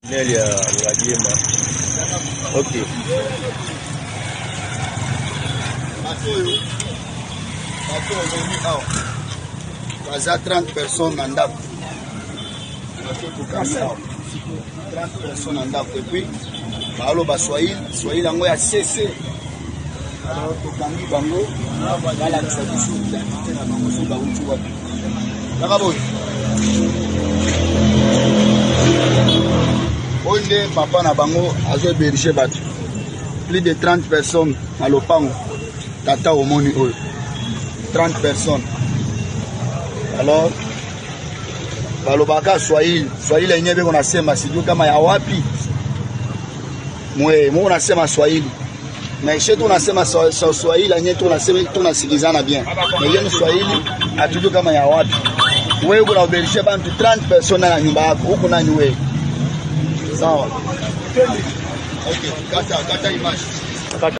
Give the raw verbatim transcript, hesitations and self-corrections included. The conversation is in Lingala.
Neli ya Ngadiema. Ok. Atoyo. Atoyo venu awa. Baza trente personnes na ndako. Atoyo tukami awa. trente personnes na ndako. Et puis, baalo ba Swahili, Swahili yango ya C C. Alors tokangi bango, balakisa biso identité na bango so bauti wapi. Naka boy. Onde papa na bango azo berger bato. Plus de trente personnes à lopango. Tata omoni oyo. trente personnes. Alors balobaka Swahili, Swahili yenyewe beko nasema sijui kama ya wapi. Mwe, mwe nasema Swahili. Na ishe tunasema Swahili yenyewe tunasema tunasikizana bien. Na yeye Swahili hatujui kama ya wapi. Wewe kuna uberishe bantu trente personnes na nyumba yako. Huko nani wewe? Sawa. Okay, kata kata image.